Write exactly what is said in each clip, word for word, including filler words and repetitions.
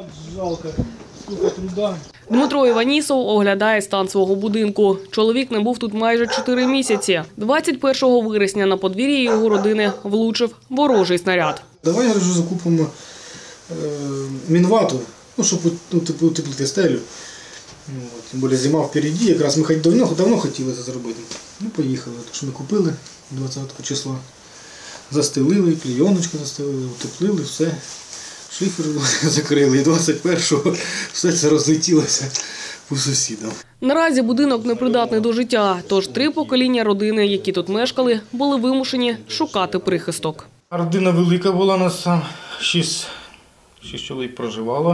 жалко, скільки труда. Дмитро Іванісов оглядає стан свого будинку. Чоловік не був тут майже чотири місяці. двадцять першого вересня на подвір'ї його родини влучив ворожий снаряд. Давай, я кажу, закупимо е, мінвату, ну, щоб утеплити стелю. От, тим більше зима впереді, якраз ми давно, давно хотіли це зробити. Ну, поїхали. Тож ми купили двадцятого числа, застелили, клейоночку застелили, утеплили, все. Шифер закрили, і двадцять першого все це розлетілося по сусідам. Наразі будинок непридатний до життя, тож три покоління родини, які тут мешкали, були вимушені шукати прихисток. Родина велика була, у нас шість, шість чоловік проживало.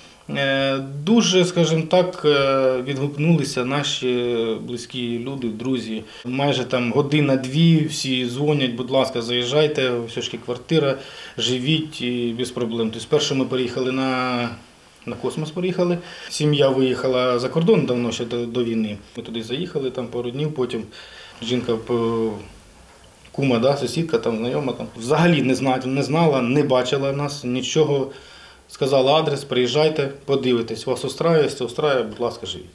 Дуже, скажімо так, відгукнулися наші близькі люди, друзі. Майже там година-дві, всі дзвонять, будь ласка, заїжджайте, все ж таки квартира, живіть і без проблем. Тобто, спершу ми переїхали на, на космос, переїхали. Сім'я виїхала за кордон давно, ще до, до війни. Ми туди заїхали, там пару днів, потім жінка, кума, да, сусідка, там, знайома, там. Взагалі не знала, не знала, не бачила нас, нічого. Сказала адрес, приїжджайте, подивитесь, вас устраює, все устраює, будь ласка, живіть.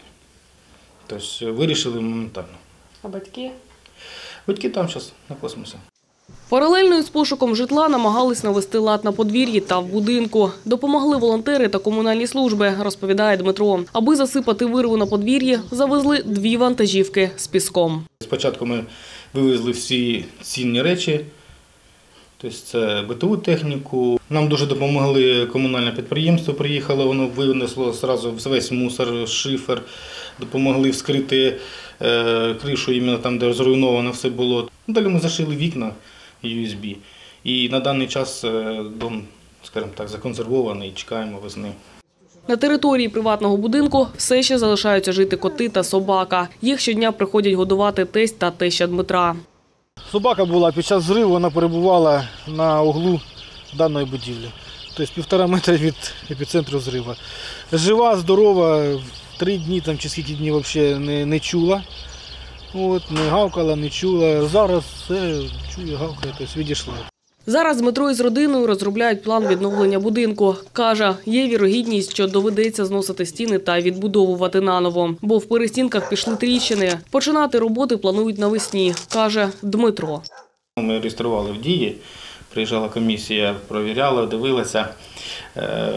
Тобто вирішили моментально. А батьки? Батьки там зараз на космосі. Паралельно із пошуком житла намагались навести лад на подвір'ї та в будинку. Допомогли волонтери та комунальні служби, розповідає Дмитро. Аби засипати вирву на подвір'ї, завезли дві вантажівки з піском. Спочатку ми вивезли всі цінні речі. Тобто це битову техніку. Нам дуже допомогли комунальне підприємство, приїхало, воно винесло одразу весь мусор, шифер, допомогли вскрити е, кришу, іменно там, де зруйновано все було. Далі ми зашили вікна ю ес бі. І на даний час е, дом, скажімо так, законсервований, чекаємо весни. На території приватного будинку все ще залишаються жити коти та собака. Їх щодня приходять годувати тесть та теща Дмитра. Собака була під час зриву, вона перебувала на углу даної будівлі. Тобто півтора метра від епіцентру зриву. Жива, здорова, три дні там, чи скільки днів взагалі не, не чула. От, не гавкала, не чула. Зараз все чує, гавкає, тобто відійшла. Зараз Дмитро із родиною розробляють план відновлення будинку. Каже, є вірогідність, що доведеться зносити стіни та відбудовувати наново. Бо в перестінках пішли тріщини. Починати роботи планують навесні, каже Дмитро. Ми реєстрували в дії, приїжджала комісія, перевіряла, дивилася. Е,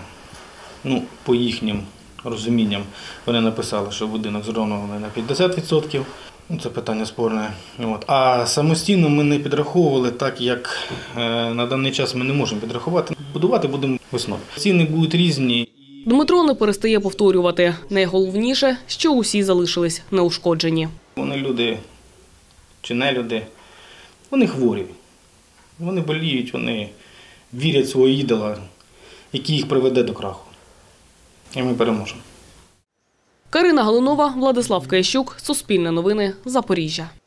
ну, по їхнім розумінням вони написали, що будинок зруйнований на п'ятдесят відсотків. Це питання спорне. От. А самостійно ми не підраховували, так як е, на даний час ми не можемо підрахувати. Будувати будемо весною. Ціни будуть різні. Дмитро не перестає повторювати. Найголовніше, що усі залишились неушкоджені. Вони люди чи не люди, вони хворі. Вони боліють, вони вірять в свого ідола, який їх приведе до краху. І ми переможемо. Карина Галунова, Владислав Киящук, Суспільне новини, Запоріжжя.